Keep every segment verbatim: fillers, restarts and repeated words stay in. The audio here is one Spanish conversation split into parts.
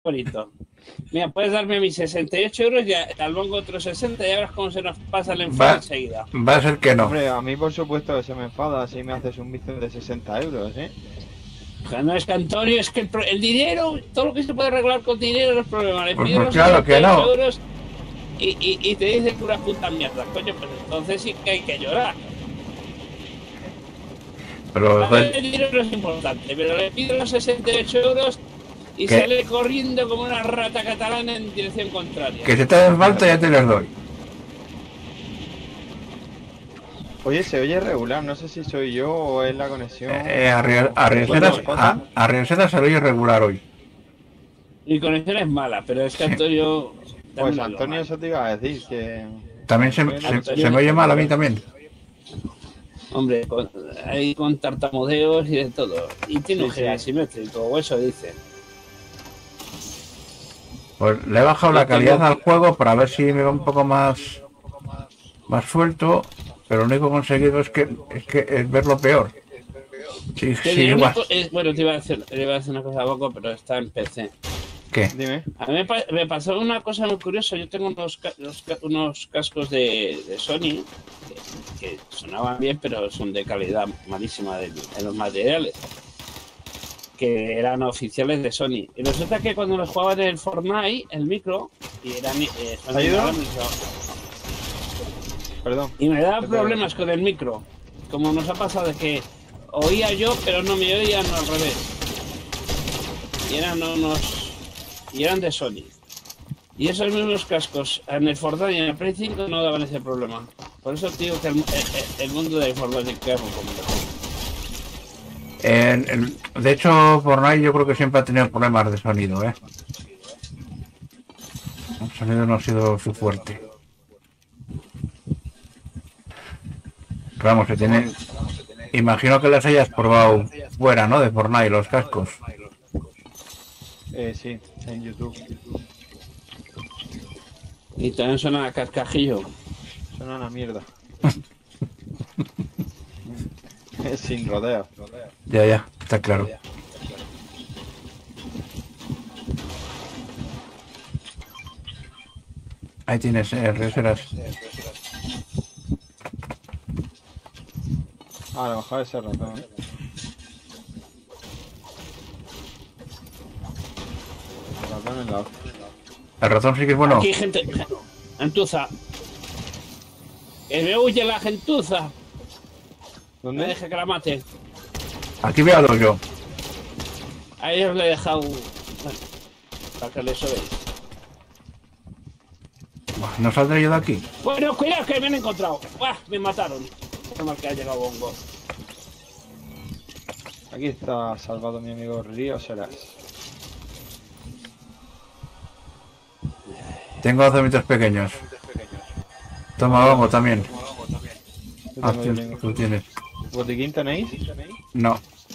bonito. Mira, puedes darme mis sesenta y ocho euros y al bongo otros sesenta y verás cómo se nos pasa el enfado Va, enseguida. va a ser que no. Hombre, a mí por supuesto que se me enfada si me haces un vicio de sesenta euros, ¿eh? O sea, no es que Antonio, es que el, pro- el dinero, todo lo que se puede arreglar con dinero no es problema. Le Pues, pido pues los claro que sesenta y ocho no. euros y, y, y te dice pura puta mierda, coño, pues entonces sí que hay que llorar. Pero A ver, el dinero no es importante, pero le pido los sesenta y ocho euros y ¿Qué? sale corriendo como una rata catalana en dirección contraria. que si te den falta ya te los doy. Oye, se oye regular, no sé si soy yo o es la conexión. Eh, arri- Arrienseras a- Arrienseras se lo oye regular hoy. Mi conexión es mala, pero es que Antonio... Pues también lo Antonio, mal. eso te iba a decir, que... También se, se, se me oye mal a mí también. Hombre, con, ahí con tartamudeos y de todo. Y tiene Sí, un G A sí. simétrico, o eso dicen. Pues le he bajado la calidad al juego para ver si me va un poco más más suelto, pero lo único conseguido es que es que es verlo peor. Sí, Que sí, el igual. único- es- bueno, te iba, a decir, te iba a decir una cosa poco, pero está en P C. ¿Qué? Dime. A mí me, pa- me pasó una cosa muy curiosa. Yo tengo unos, ca- unos, ca- unos cascos de, de Sony que, que sonaban bien, pero son de calidad malísima de- en los materiales. Que eran oficiales de Sony. Y resulta que cuando los jugaba en el Fortnite, el micro, y eran. Eh, Sony ¿Ha ido? daba micro. Perdón. Y me daba Perdón. problemas con el micro. Como nos ha pasado de que oía yo, pero no me oían al revés. Y eran unos. Y eran de Sony. Y esos mismos cascos en el Fortnite y en el Play cinco no daban ese problema. Por eso te digo que el, el- el mundo de la informática es muy complejo. En- en- de hecho, Fortnite yo creo que siempre ha tenido problemas de sonido, ¿eh? El sonido no ha sido su fuerte. Pero vamos, se tiene... Imagino que las hayas probado fuera, ¿no? De Fortnite, los cascos. Eh, sí, en YouTube. Y también suena a cascajillo. Suena una mierda. Sin rodeo. Ya, ya, está claro. Ahí tienes, eh, Reseras. Ah, a lo mejor ese ratón. ¿eh? El ratón en la otra. El ratón sí que es bueno. Aquí hay gente. Gentuza. Que me huye la gentuza. Me ¿Dónde? deje que la mate. Aquí veo a dos yo. A ellos le he dejado. Bueno, para que les sobéis. Buah, ¿no saldré yo de aquí? Bueno, cuidado que me han encontrado. ¡Buah! Me mataron. No mal que ha llegado Bongo. Aquí está salvado mi amigo Río Serás. Tengo dos mitos pequeños. Toma, vamos también. Yo Ah, tengo, yo tú, tengo. tú tienes. ¿Botiquín tenéis? No.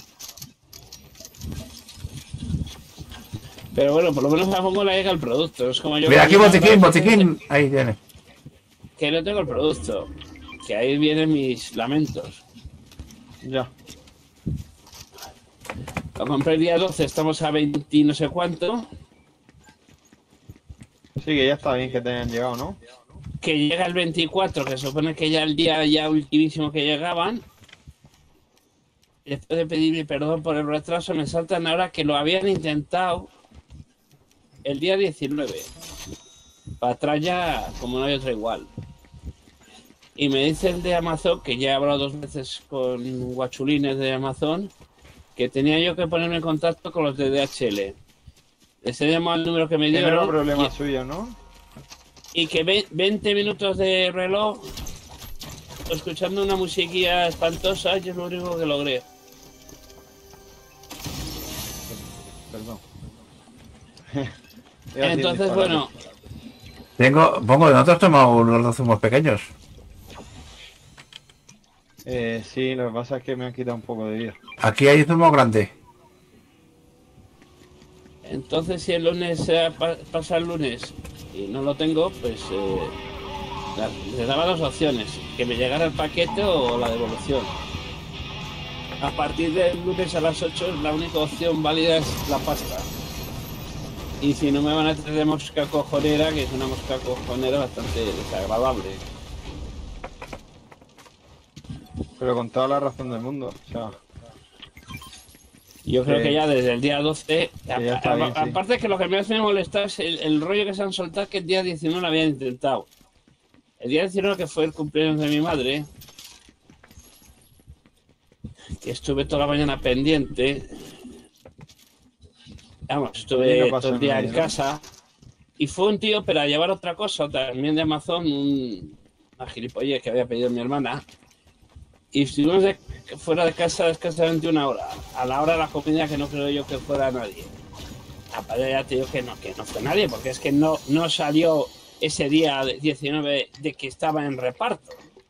Pero bueno, por lo menos a Bongo le llega el producto. Es como yo. Mira, aquí que- botiquín, botiquín. Ahí tienes. Que no tengo el producto. Que ahí vienen mis lamentos. Ya. Lo compré el día doce, estamos a veinte y no sé cuánto. Sí, que ya está bien que te hayan llegado, ¿no? Que llega el veinticuatro, que se supone que ya el día ya ultimísimo que llegaban. Después de pedirme perdón por el retraso, me saltan ahora que lo habían intentado el día diecinueve. Para atrás ya, como no hay otra igual. Y me dice el de Amazon, que ya he hablado dos veces con guachulines de Amazon, que tenía yo que ponerme en contacto con los de D H L. Les he llamado al número que me Que no era dieron. problema y- suyo, ¿no? Y que ve- veinte minutos de reloj escuchando una musiquilla espantosa, yo es lo único que logré. Perdón. Iba a decir Entonces, disparate. bueno, Tengo, pongo, nosotros tomamos los dos zumos pequeños. Eh, sí, lo que pasa es que me han quitado un poco de vida. Aquí hay zumo grande. entonces si el lunes eh, pa- pasa el lunes y no lo tengo, pues eh, la- les daba dos opciones, que me llegara el paquete o la devolución. A partir del lunes a las ocho la única opción válida es la pasta. Y si no me van a traer de mosca cojonera, que es una mosca cojonera bastante desagradable. Pero con toda la razón del mundo, o sea... Yo creo Sí. que ya desde el día doce, ya a- está a- bien, sí. aparte que lo que más me molesta es el, el rollo que se han soltado, que el día diecinueve lo habían intentado. El día diecinueve, que fue el cumpleaños de mi madre, que estuve toda la mañana pendiente, vamos, Y estuve no pasó todo el día nadie, en ¿no? casa, y fue un tío para llevar otra cosa, también de Amazon, un, una gilipollez que había pedido mi hermana, y estuvimos de- fuera de casa escasamente una hora, a la hora de la comida, que no creo yo que fuera nadie. Aparte ya te digo que no, que no fue nadie, porque es que no, no salió ese día diecinueve de que estaba en reparto.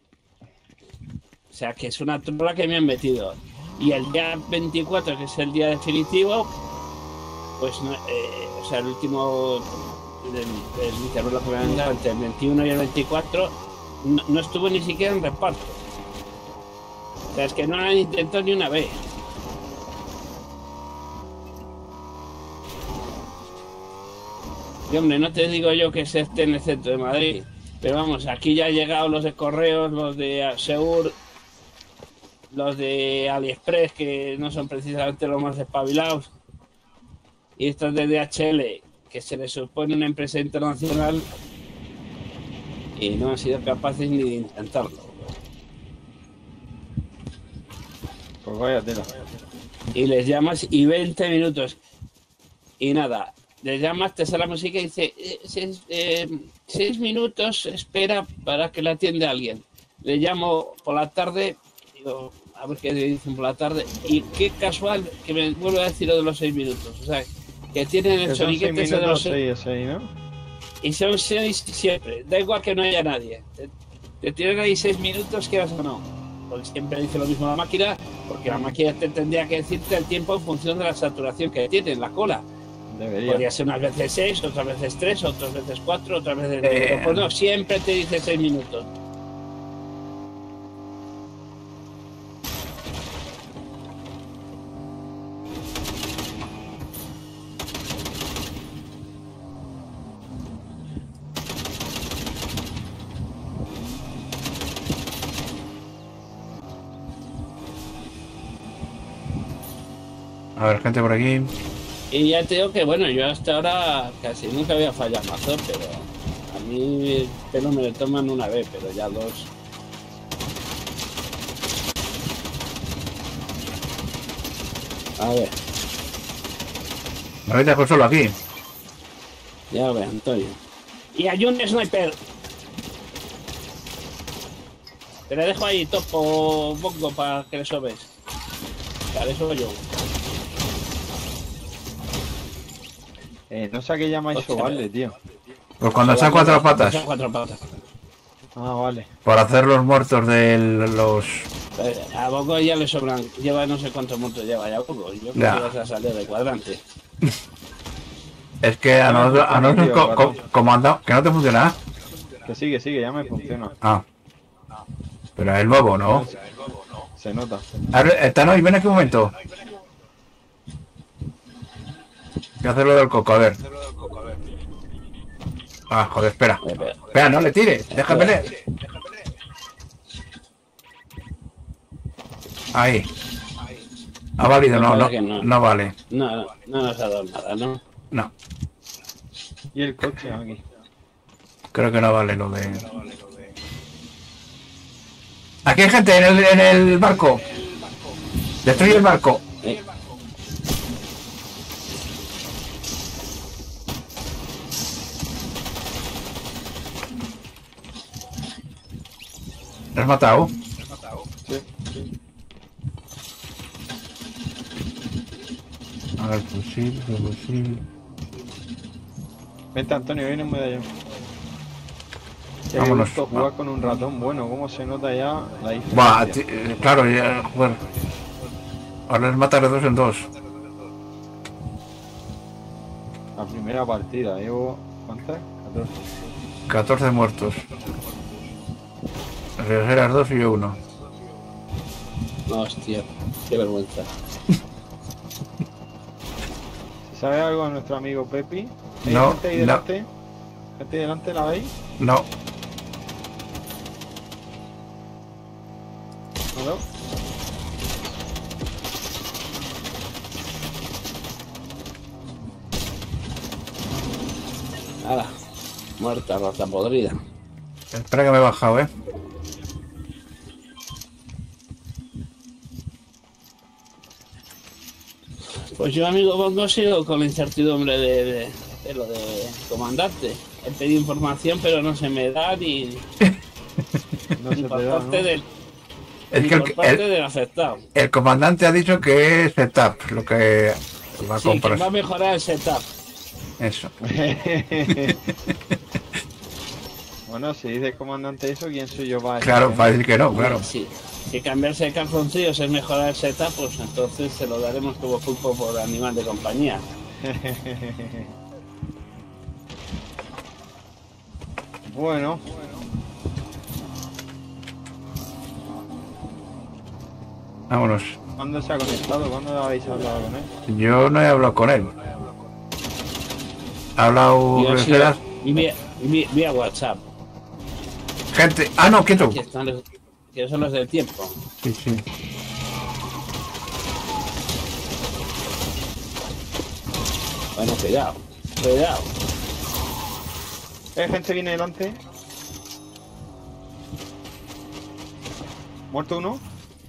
O sea, que es una trola que me han metido. Y el día veinticuatro, que es el día definitivo, pues, no, eh, o sea, el último del, del viceverlo que me han dado entre el veintiuno y el veinticuatro, no, no estuvo ni siquiera en reparto. O sea, es que no lo han intentado ni una vez. Y hombre, no te digo yo que se esté en el centro de Madrid, pero vamos, aquí ya han llegado los de Correos, los de Seur, los de AliExpress, que no son precisamente los más espabilados, y estos de D H L, que se les supone una empresa internacional, y no han sido capaces ni de intentarlo. Pues vaya tela. Y les llamas y veinte minutos, y nada, les llamas, te sale la música y dice, eh, seis, eh, seis minutos, espera para que la atienda alguien. Le llamo por la tarde, digo, a ver qué dicen por la tarde, y qué casual que me vuelve a decir lo de los seis minutos. O sea, que tienen el Que son seis soniquete ese de minutos, los seis, seis, seis, ¿no? y son seis siempre, da igual que no haya nadie. Te, te tienen ahí seis minutos, quieras o no. Porque siempre dice lo mismo la máquina, porque la máquina te tendría que decirte el tiempo en función de la saturación que tiene en la cola. Debería. Podría ser unas veces seis, otras veces tres, otras veces cuatro, otras veces Eh. cinco. Pues no, siempre te dice seis minutos. A ver, gente por aquí. Y ya te digo que, bueno, yo hasta ahora casi nunca había fallado Amazon, pero a mí el pelo me lo toman una vez, pero ya dos. A ver, Me dejo solo aquí. ya ves, Antonio. Y hay un sniper. Te le dejo ahí, topo bongo para que le sobes. Vale, eso yo. Eh, no sé a qué llamáis Hostia. sobarle, tío. Pues cuando está a cuatro patas. Está a cuatro patas. Ah, vale. Por hacer los muertos de los... Eh, A Bongo ya le sobran, lleva no sé cuántos muertos lleva ya Bongo. Yo creo Ya. que ya se ha salido de cuadrante. Es que a Ya me nosotros, a funciona, nosotros tío, co- co- ratón. como anda, que no te funciona. Que sí, que sí, que ya me funciona. Ah. Pero es nuevo, ¿no? Se nota. A ver, está no, y ven aquí un momento. Voy a hacer lo del coco, a ver. Ah, joder, espera. Eh, pero- Espera, no le tires, déjame leer. Ahí. Ha valido, no, no, Parece que no. no vale. No, no, no nos ha dado nada, ¿no? No, Y el coche aquí. creo que no vale lo de... Aquí hay gente en el, en el barco. Destruye el barco. Eh, ¿Lo has matado? Sí. A ver, fusil, fusil. Vente, Antonio, viene un medallón. Qué Vámonos. gusto jugar con un ratón bueno, cómo se nota ya la diferencia. Buah, ti- eh, claro, ya, bueno. Ahora es matar de dos en dos. La primera partida, llevo... ¿Cuántas? catorce. catorce muertos. Eras dos y yo uno. no, hostia, qué vergüenza. ¿Sabe algo a nuestro amigo Pepi? ¿Hay No, gente ahí no. delante? ¿Gente ahí delante, la veis? No. ¿No veo? Nada. Muerta, rata podrida. Espera que me he bajado, ¿eh? Pues yo, amigo Bongo, sigo con la incertidumbre de, de, de lo de comandante. He pedido información, pero no se me da ni, No ni se te por da, parte ¿no? del, Es ni que el, por parte el- del afectado. el comandante ha dicho que es setup, lo que va a Sí, que comprar. va a mejorar el setup. Eso. Bueno, si dice el comandante eso, ¿quién soy yo para Claro, decir para que decir que no, claro. Sí. Si cambiarse de calzoncillos es mejorar el setup, pues entonces se lo daremos como pulpo por animal de compañía. no? Bueno, Vámonos. ¿cuándo se ha conectado? ¿Cuándo habéis hablado con él? Yo no he hablado con él. Ha hablado Y ha de sido ceras. vía, vía- vía WhatsApp. Gente. Ah, no, quieto. Que, están los- que son los del tiempo. Sí, sí. Bueno, cuidado, cuidado. ¿Eh, gente viene delante? ¿Muerto uno?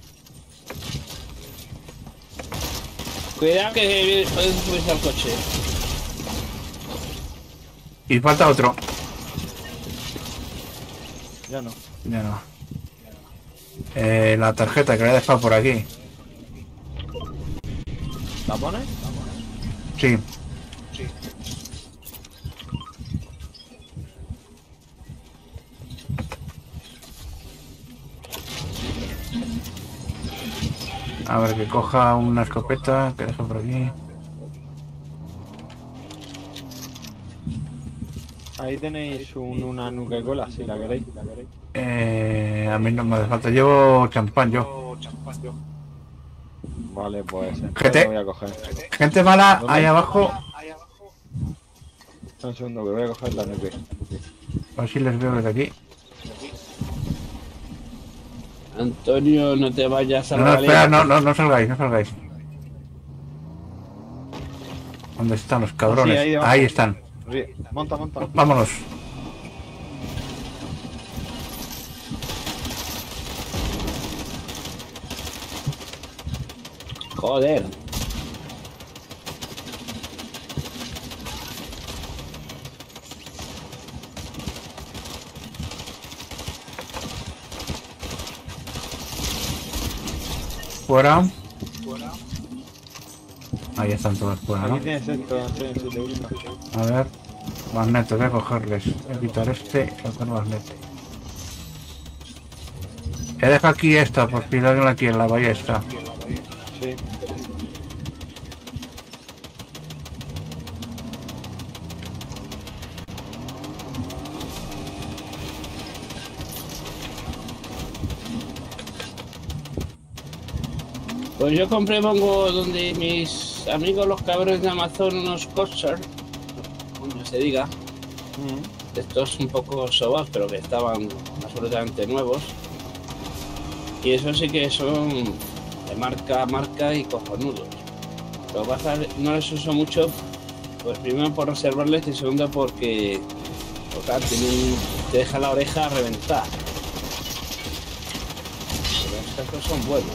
Cuidado que pueden subirse al coche. Y falta otro. Ya no. Ya no. Eh, la tarjeta que le he dejado por aquí. ¿La pones? Sí. A ver, que coja una escopeta que dejo por aquí. Ahí tenéis un- una nuca cola, si la queréis. Eh, a mí no me hace falta. Llevo champán yo. Vale, pues entonces Gente. lo voy a coger. Gente mala ¿Dónde? ahí abajo. Un segundo, que voy a coger la nuca. A ver si les veo desde aquí. Antonio, no te vayas a No, la no, espera, galera. no, no, no salgáis, no salgáis. ¿Dónde están los cabrones? Ah, sí, ahí debajo. Ahí están. Ri- Monta, monta. Vámonos. Joder. Fuera. Ahí están todos fuera, Aquí ¿no? tienes esto, Antonio, si te gusta. A ver. Magneto, voy a cogerles. Voy a quitar este y coger magneto. He dejado aquí esta, por si alguien aquí en la bahía está. Sí. Pues yo compré Bongo donde mis amigos los cabrones de Amazon unos Corsair, como se diga, Mm. estos un poco sobados, pero que estaban absolutamente nuevos. Y eso sí que son de marca a marca y cojonudos. Lo que pasa es que no les uso mucho, pues primero por reservarles y segundo porque, pues, claro, tienen, te deja la oreja a reventar. Pero estos son buenos.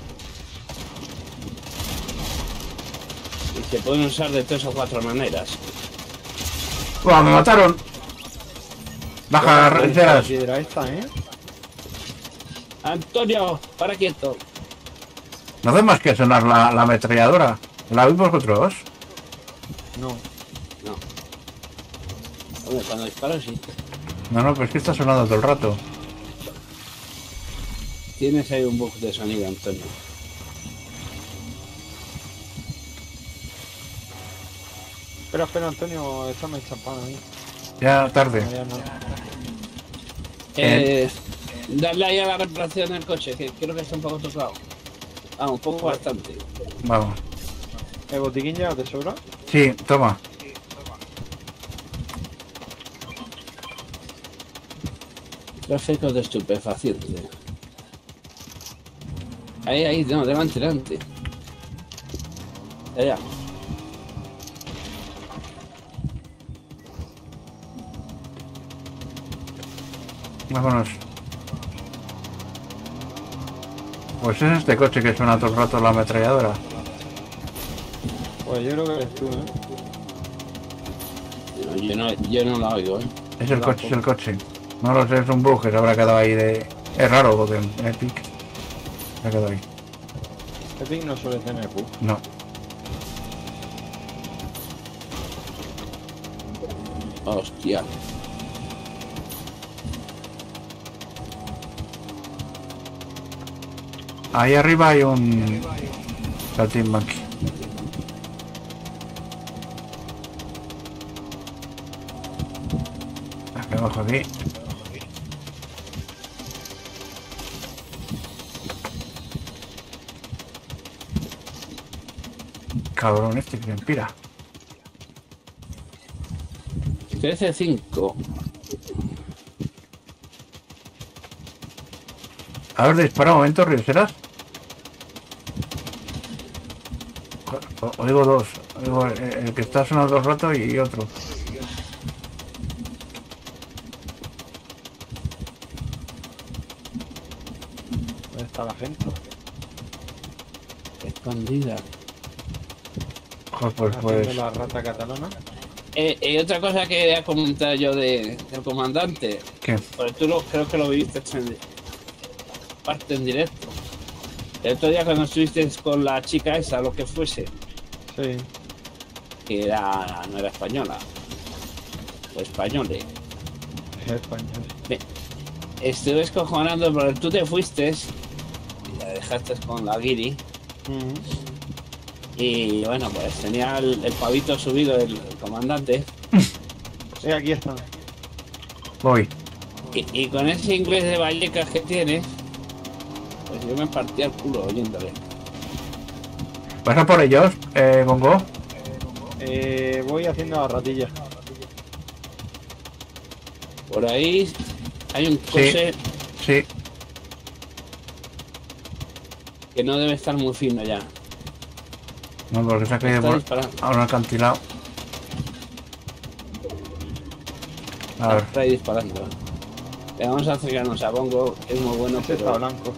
Y se pueden usar de tres o cuatro maneras. ¡Buah, me mataron! Baja, La Ceras. piedra esta, ¿eh? Antonio, para quieto. No hace más que sonar la, la ametralladora. ¿La oís vosotros? No. No. Hombre, cuando disparo sí. No, no, pero es que está sonando todo el rato. Tienes ahí un bug de sonido, Antonio. Espera, espera, Antonio, échame champán ahí. Ya tarde. Mariano. Eh, darle ahí a la reparación del coche, que creo que está un poco tocado. Ah, un poco bastante. Vamos. ¿El botiquín ya te sobra? Sí, toma. Tráfico de estupefacientes. Ahí, ahí, no, delante, delante. Allá. Vámonos. Pues es este coche que suena todo el rato la ametralladora. Pues yo creo que eres tú, ¿eh? No, yo, no, yo no la oigo, ¿eh? Es el coche, es el coche. No lo sé, es un bug que se habrá quedado ahí de... Es raro porque en Epic se ha quedado ahí. Epic no suele tener bug. No. Hostia. Ahí arriba hay un... saltimbanqui. Aquí abajo aquí. Cabrón este que me inspira. trece cinco. A ver, dispara un momento, Rioseras. O- Oigo dos. Oigo el, el que está sonando dos ratos y otro. ¿Dónde está la gente? Escondida. Joder, pues, Haciendo pues... la rata catalana. Eh, y otra cosa que quería comentar yo de, del comandante. ¿Qué? Porque tú lo, creo que lo viviste en parte en directo. El otro día cuando estuviste con la chica esa, lo que fuese, Sí. que era, no era española, o españole. Es español. Estuve escojonando porque tú te fuiste y la dejaste con la guiri. Ujú. Y bueno, pues tenía el, el pavito subido, el, el comandante. Sí, aquí está. Voy. Y, y con ese inglés de Vallecas que tiene, pues yo me partía el culo oyéndole. ¿Vas a por ellos, eh, Gongo? Eh, voy haciendo la ratilla. Por ahí hay un coche Sí. que no debe estar muy fino ya. No, porque se ha caído Está por... disparando. a un acantilado. A ver. Está ahí disparando. Le vamos a acercarnos a Bongo, es muy bueno, Ese está pero, blanco.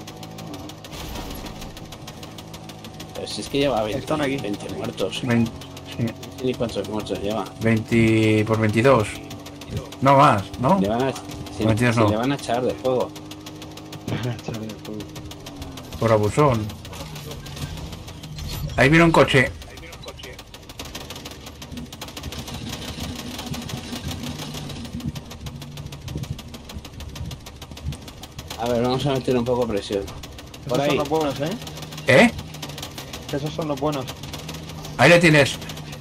pero si es que lleva veinte, Están aquí. veinte muertos. veinte, sí, No sé ni cuántos muertos lleva. veinte por veintidós. No más, ¿no? Le van a, si, veintidós si no. le van a echar de fuego. Por abusón. Ahí viene un coche. A ver, vamos a meter un poco de presión. Por Esos ahí. son los buenos, ¿eh? ¿Eh? Esos son los buenos. Ahí le tienes.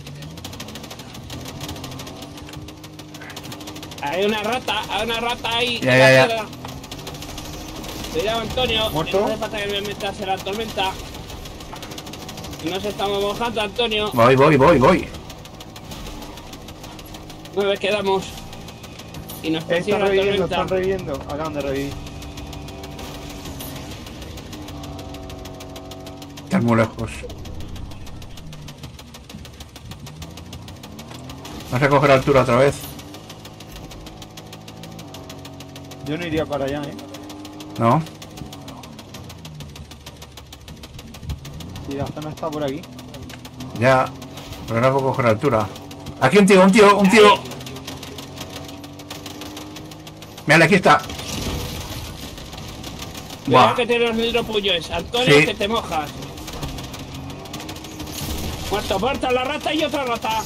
Hay una rata, hay una rata ahí. Ya, en ya, la ya. piedra. Cuidado, Antonio. ¿Muerto? Que no hace falta que me metas en la tormenta. Nos estamos mojando, Antonio. Voy, voy, voy, voy. Nueve quedamos. Y nos persigue Están la reviviendo, tormenta. están reviviendo. Acaban de revivir. Están muy lejos. Vas a coger altura otra vez. Yo no iría para allá, ¿eh? ¿No? Si la zona está por aquí. Ya. Pero no puedo coger altura. Aquí un tío, un tío, un tío. Mira, aquí está. Cuidado Buah. que tiene los hidropullos. Antonio, Sí. que te mojas. Muerto, muerta la rata y otra rata.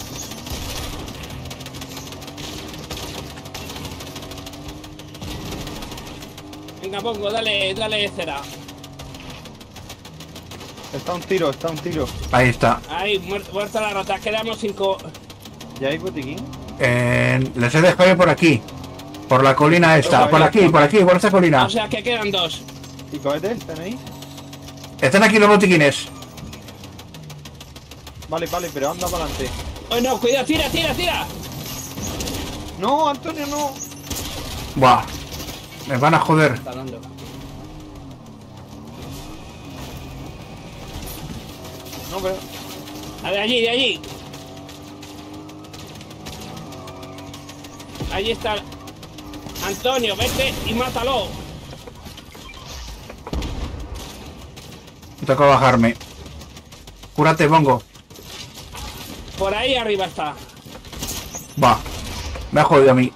Venga, pongo, dale, dale cera. Está un tiro, está un tiro. Ahí está. Ahí, muer- muerta la rata. Quedamos cinco. ¿Ya hay botiquín? Eh, les he dejado ir por aquí. Por la colina esta. Ojo, Por ahí. aquí, por aquí, por esta colina. O sea que quedan dos. ¿Y cohetes tenéis? Están aquí los botiquines. Vale, vale, pero anda para adelante. ¡Oh, no! ¡Cuidado! ¡Tira, tira, tira! No, Antonio, no. Buah. Me van a joder. Está dando. No, pero... A ver, allí, de allí. Allí está. Antonio, vete y mátalo. Me toca bajarme. Cúrate, Bongo. Por ahí arriba está. Va. Me ha jodido a mí.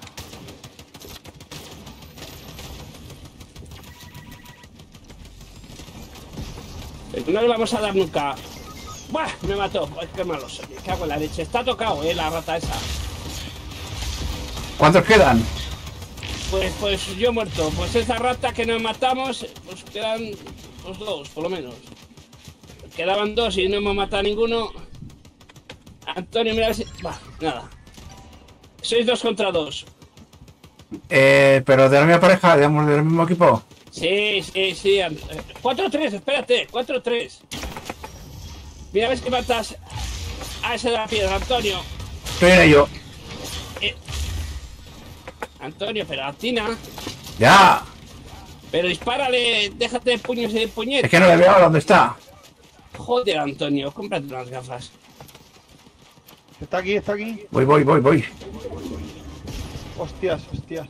No le vamos a dar nunca. ¡Buah! Me mató. Ay, qué malo soy. Me cago en la leche. Está tocado, eh, la rata esa. ¿Cuántos quedan? Pues, pues yo he muerto. Pues esa rata que nos matamos, pues quedan los dos, por lo menos. Quedaban dos y no hemos matado a ninguno. Antonio, mira a ver si... Bah, nada. Sois dos contra dos. Eh, pero de la misma pareja, digamos, del mismo equipo. Sí, sí, sí. cuatro tres, espérate. cuatro tres. Mira a ver si matas a ese de la piedra, Antonio. Estoy en ello. Eh, Antonio, pero atina. ¡Ya! Pero dispárale, déjate de puños y de puñetas. Es que no le veo dónde está. Joder, Antonio, cómprate unas gafas. Está aquí, está aquí. Voy, voy, voy, voy. Hostias, hostias.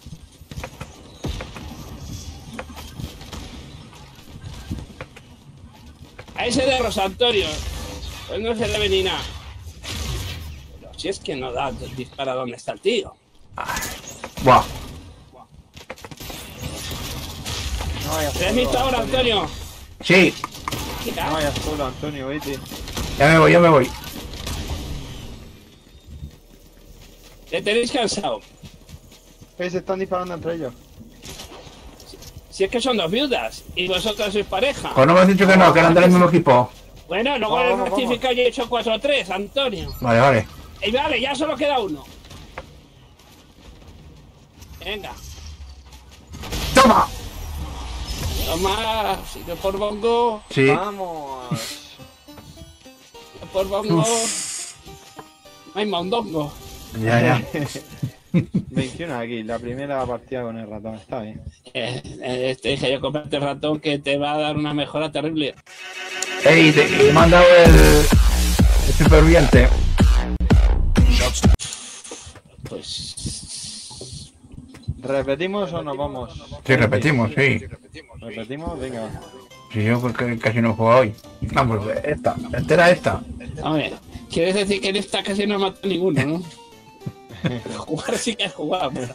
A ese de Rosa Antonio, pues no se le ve ni nada. Pero si es que no da, dispara dónde está el tío. Buah. No vayas ¿Te has solo, visto ahora, Antonio? Sí, No vayas solo, Antonio, vete. ya me voy, ya me voy. Te tenéis cansado. Eh, se están disparando entre ellos. Si es que son dos viudas y vosotras sois pareja. Pues no me has dicho que no, que eran del mismo equipo. Bueno, luego Vamos, he vamos, rectificado y he hecho cuatro tres, Antonio. Vale, vale. Y vale, ya solo queda uno. Venga. ¡Toma! Toma, si no por bongo, Sí. Vamos. no por bongo. No hay mondongo. Ya, ya. Menciona aquí, la primera partida con el ratón, está bien. Eh, eh, te dije yo, comprate el ratón que te va a dar una mejora terrible. Ey, te, te he mandado el, el superviviente. Pues... ¿Repetimos o nos vamos? Sí, repetimos, sí. ¿Repetimos? Venga. Sí, yo creo que casi no he jugado hoy. Vamos, esta, esta era esta. Hombre, quieres decir que en esta casi no matado ninguno, ¿no? Jugar sí que has jugado, pero...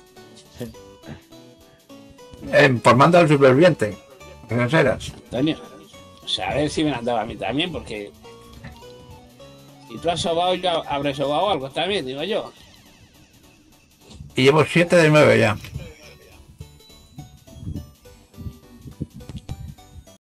Eh, formando al superviviente. ¿Qué eras? Antonio, o sea, a ver si me la han dado a mí también, porque... Si tú has sobado, yo habré sobado algo también, digo yo. Y llevo siete de nueve ya.